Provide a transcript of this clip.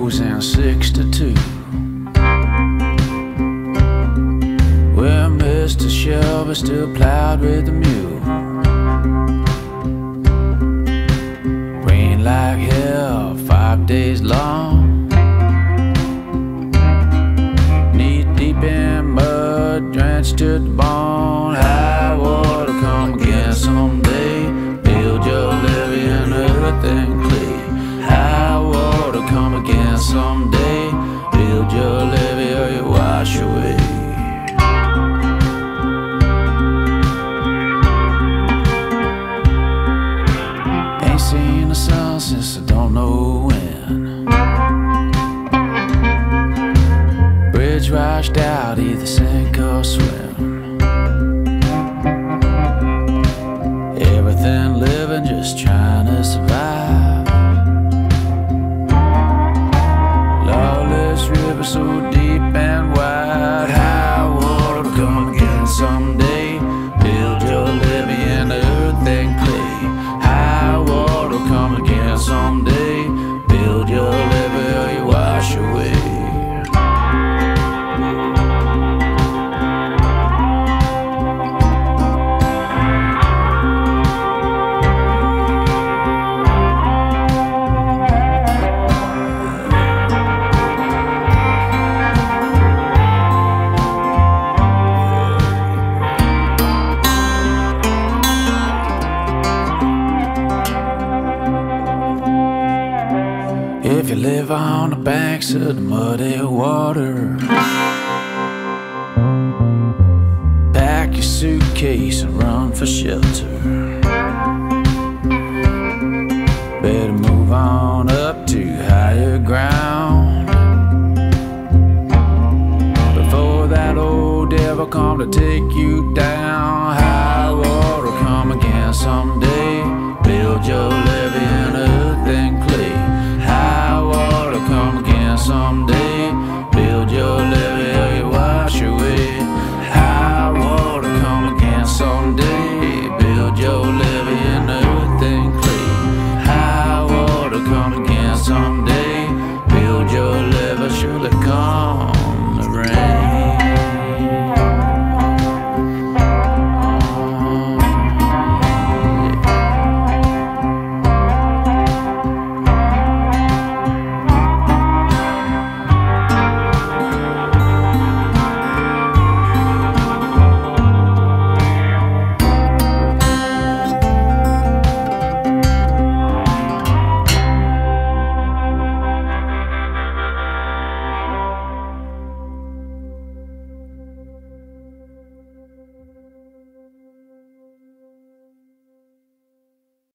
goes in 62. Well, Mister Shelby still plowed with the mule. Rain like hell, 5 days long. Knee deep in mud, drenched to the bone. High water come again someday. Build your levee in earthen clay. High water come again someday. Build your levee or you wash away. Ain't seen the sun since I don't know when. Bridge washed out, either sink or swim. Everything living just trying to survive. Lawless River so deep and wide. High water come again someday. Build your levee in earthen clay. High water come again someday. Build your levee or you wash away. If you live on the banks of the muddy water, pack your suitcase and run for shelter. Better move on up to higher ground before that old devil come to take you down. High water come again someday. Build your levee in earthen clay.